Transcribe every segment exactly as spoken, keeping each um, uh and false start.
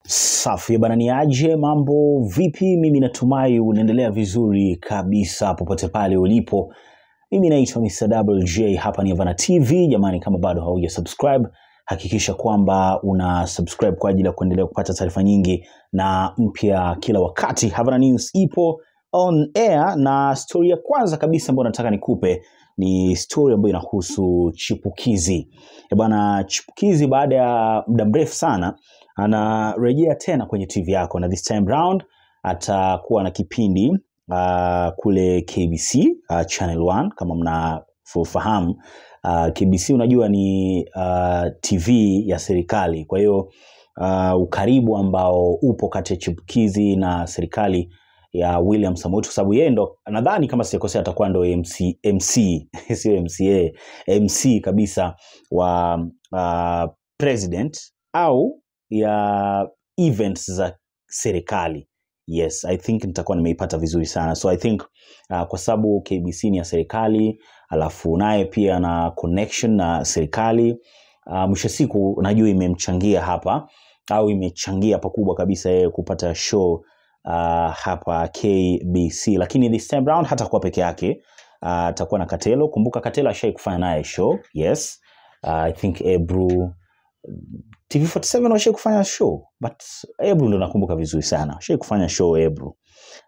Safi bana, ni aje mambo vipi? Mimi natumai unaendelea vizuri kabisa popote pale ulipo. Mimi naitwa mister Double J, hapa ni Bena T V. Jamani, kama bado hauja subscribe, hakikisha kwamba una subscribe kwa ajili ya kuendelea kupata taarifa nyingi na mpya kila wakati. Bena News ipo on air, na story ya kwanza kabisa ambayo nataka nikupe ni story ambayo inahusu Chipukeezy. E bana, Chipukeezy baada ya muda mrefu sana anarejea tena kwenye T V yako, na this time round atakuwa na kipindi uh, kule K B C uh, channel one. Kama mnafahamu uh, K B C unajua ni uh, T V ya serikali. Kwa hiyo uh, ukaribu ambao upo kati ya Chipukeezy na serikali ya William Samoei, kwa sababu yeye ndo nadhani kama sikosea atakuwa ndo M C M C sio M C A, M C kabisa wa uh, president au ya events za serikali. Yes, I think nitakuwa nimeipata vizuri sana. So I think uh, kwa sababu K B C ni ya serikali, alafu naye pia na connection na serikali, uh, mwisho siku najua imemchangia hapa au imechangia pakubwa kabisa yeye kupata show uh, hapa K B C. Lakini this time round hata kwa peke yake, uh, atakuwa na Kartelo. Kumbuka Kartelo ashai kufanya naye show. Yes, uh, I think Ebru T V forty-seven washai kufanya show, but Ebru ndo nakumbuka vizuri sana. Washai kufanya show Ebru.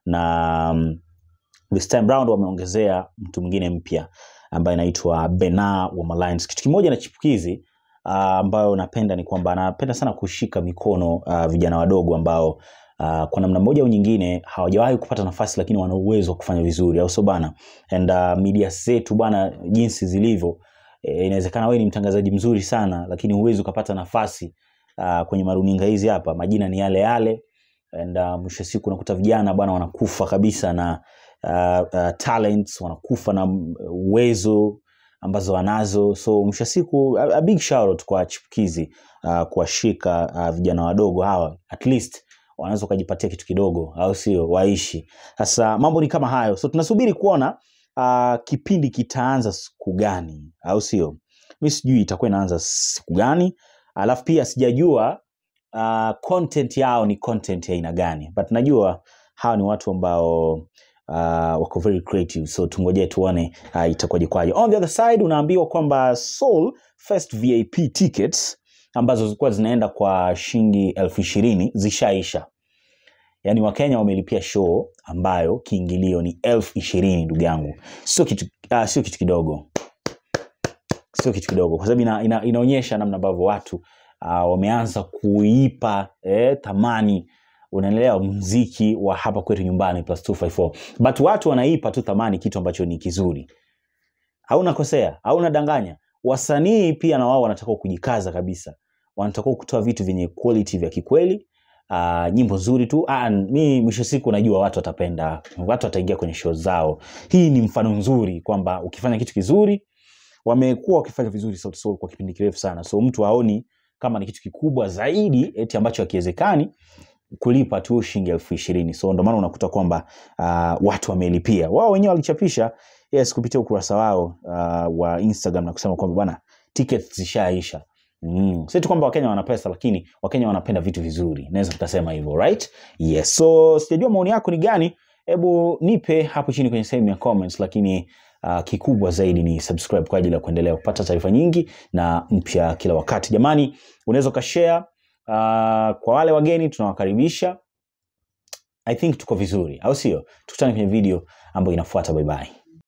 Na um, this time round wameongezea mtu mwingine mpya ambaye anaitwa Bena wa Maline. Kitu kimoja na Chipukeezy uh, ambayo napenda ni kwamba anapenda sana kushika mikono uh, vijana wadogo ambao uh, kwa namna moja au nyingine hawajawahi kupata nafasi lakini wana uwezo wa kufanya vizuri, au so bana. And uh, media zetu bana jinsi zilivyo, E, inawezekana wewe ni mtangazaji mzuri sana lakini huwezi ukapata nafasi uh, kwenye maruninga hizi hapa. Majina ni yale yale, and uh, mwisho siku unakuta vijana bwana wanakufa kabisa na uh, uh, talents, wanakufa na uwezo ambazo wanazo. So mwisho siku a, a big shout out kwa Chipukeezy uh, kuwashika uh, vijana wadogo hawa, at least wanaweza kujipatia kitu kidogo, au sio, waishi. Sasa mambo ni kama hayo. So tunasubiri kuona Uh, kipindi kitaanza siku gani, au sio? Mimi sijui itakuwa inaanza siku gani. Alafu pia sijajua uh, content yao ni content ya aina gani, but najua hawa ni watu ambao uh, wako very creative. So tungoje tuone uh, itakuwaje kwaje. On the other side unaambiwa kwamba Soul First V I P tickets ambazo zilikuwa zinaenda kwa shilingi elfu ishirini zishaisha. Yani Wakenya wamelipia show ambayo kiingilio ni elfu ishirini, ndugu yangu. Sio kitu uh, sio kitu kidogo. Sio kitu kidogo, kwa sababu ina, ina, inaonyesha namna ambavyo watu uh, wameanza kuipa eh, thamani, unaelewa, muziki wa hapa kwetu nyumbani plus two five four. But watu wanaipa tu thamani kitu ambacho ni kizuri. Hauna kosea, hauna danganya. Wasanii pia na wao wanataka kujikaza kabisa. Wanataka kutoa vitu vyenye quality vya kikweli. Uh, nyimbo nzuri tu. Ah, mimi mwisho siku najua watu watapenda, watu wataingia kwenye show zao. Hii ni mfano nzuri kwamba ukifanya kitu kizuri, wamekuwa wakifanya vizuri Sauti Sol kwa kipindi kirefu sana. So mtu haoni kama ni kitu kikubwa zaidi eti ambacho hakiwezekani kulipa tu shilingi elfu ishirini. So ndio maana unakuta kwamba uh, watu wamelipia. Wao wenyewe walichapisha yes kupitia ukurasa wao uh, wa Instagram na kusema kwamba bwana tickets zishaisha. Mm. Sio tu kwamba Wakenya wana pesa, lakini Wakenya wanapenda vitu vizuri. Naweza tukasema hivyo, right? Yes. So sijajua maoni yako ni gani. Hebu nipe hapo chini kwenye sehemu ya comments, lakini uh, kikubwa zaidi ni subscribe kwa ajili ya kuendelea kupata taarifa nyingi na mpya kila wakati. Jamani, unaweza ukashare uh, kwa wale wageni tunawakaribisha. I think tuko vizuri, au sio? Tukutane kwenye video ambayo inafuata. Bye bye.